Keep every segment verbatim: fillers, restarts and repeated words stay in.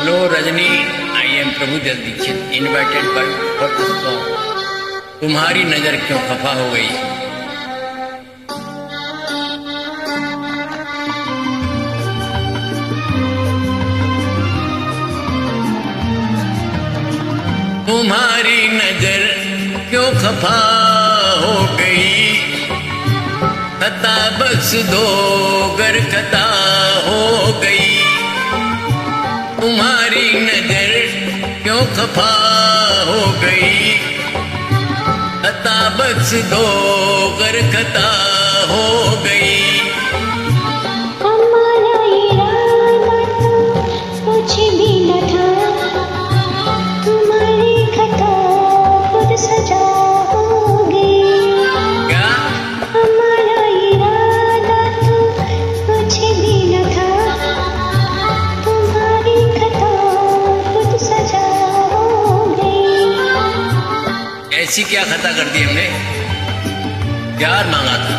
Hello Rajni, I am Prabhu Jal Dikshit, invited by for the song तुम्हारी नजर क्यों खफा हो गई। तुम्हारी नजर क्यों खफा हो गई, खता बख्श दो गर खता हो गई। तुम्हारी नजर क्यों खफा हो गई, खता बख्श दो गर खता हो गई। हमारा इरादा तो कुछ भी न था, तुम्हारी खता खुद सजा हो गई। क्या? हमारा इरादा तो कुछ भी न था, तुम्हारी खता खुद सजा हो गई। ऐसी क्या खता कर दी हमने? प्यार मांगा था,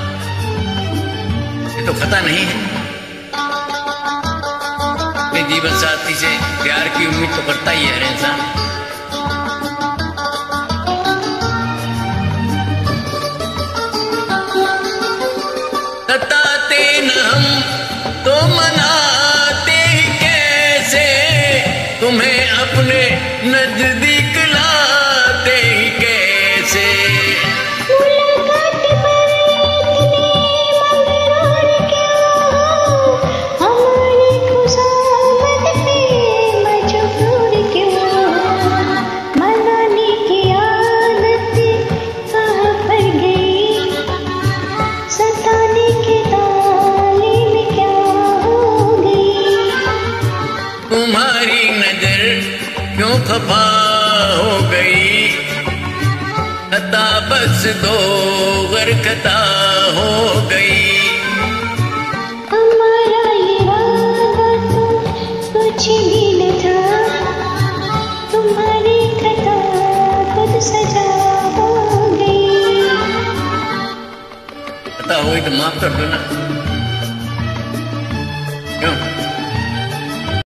ये तो खता नहीं है। अपने जीवन साथी से प्यार की उम्मीद तो करता ही है हर इंसान। सताते न हम तो मनाते ही कैसे, तुम्हें अपने नजदीक लाते ही कैसे। मुलाकात पर इतने मगरूर क्यों हो, हमारी खुशामद पे मजबूर क्यों हो। मनाने की आदत कहाँ पर गई, सताने की तालीम क्या हो गई। तुम्हारी नजर क्यों खफा हो गई, खता बख्श दो गर खता हो गई। हमारा इरादा तो कुछ भी न था, तुम्हारी खता खुद सजा हो गई। खता हो गई तो माफ कर दो ना, क्यों?